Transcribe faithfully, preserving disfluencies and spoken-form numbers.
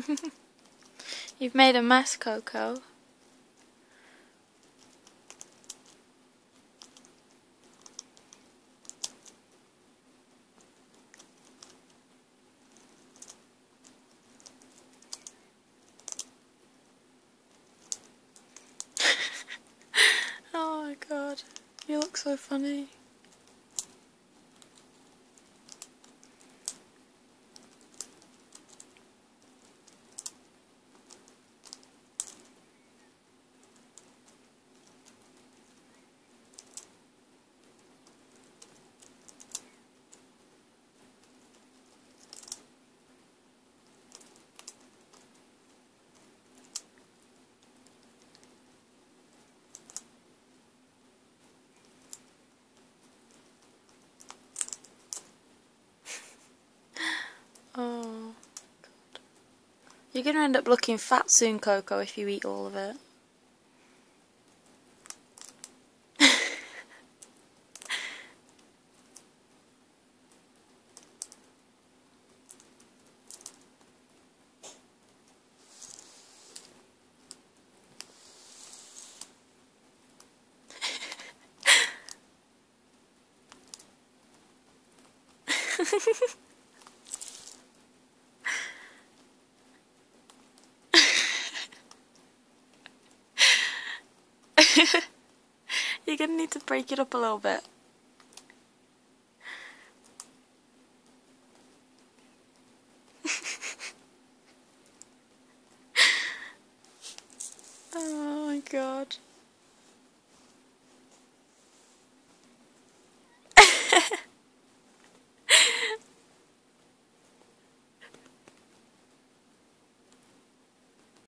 You've made a mess, Coco. Oh my god, you look so funny. Oh, God. You're going to end up looking fat soon, Coco, if you eat all of it. You're going to need to break it up a little bit.